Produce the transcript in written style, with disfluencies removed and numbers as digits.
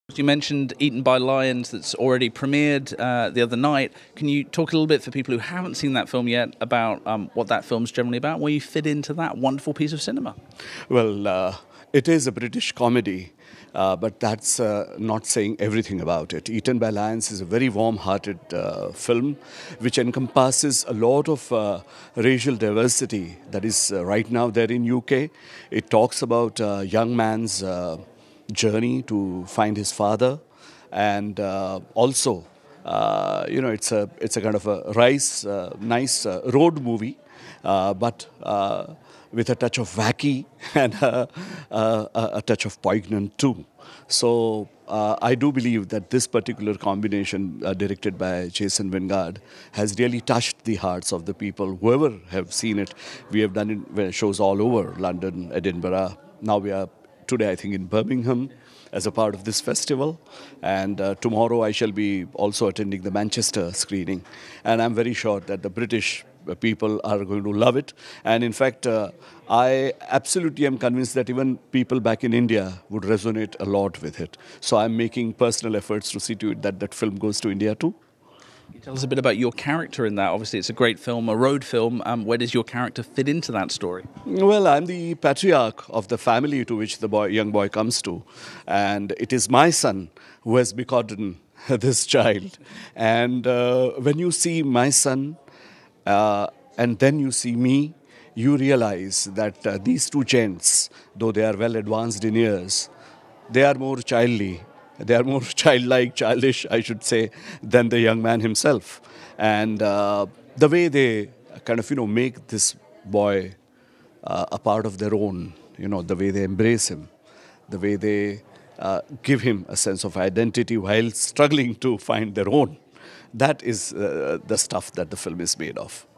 You mentioned Eaten by Lions that's already premiered the other night. Can you talk a little bit for people who haven't seen that film yet about what that film's generally about, where you fit into that wonderful piece of cinema? Well, it is a British comedy, but that's not saying everything about it. Eaten by Lions is a very warm-hearted film which encompasses a lot of racial diversity that is right now there in UK. It talks about a young man's journey to find his father, and also, it's a kind of a nice road movie, but with a touch of wacky and a touch of poignant too. So I do believe that this particular combination, directed by Jason Wingard, has really touched the hearts of the people. Whoever have seen it, we have done shows all over London, Edinburgh. Now we are today, I think, in Birmingham as a part of this festival. And tomorrow I shall be also attending the Manchester screening. And I'm very sure that the British people are going to love it. And in fact, I absolutely am convinced that even people back in India would resonate a lot with it. So I'm making personal efforts to see to it that that film goes to India too. Can you tell us a bit about your character in that? Obviously, it's a great film, a road film. Where does your character fit into that story? Well, I'm the patriarch of the family to which the young boy comes to. And it is my son who has begotten this child. And when you see my son and then you see me, you realize that these two gents, though they are well advanced in years, they are more childly. They are more childlike, childish, I should say, than the young man himself. And the way they kind of, make this boy a part of their own, the way they embrace him, the way they give him a sense of identity while struggling to find their own. That is the stuff that the film is made of.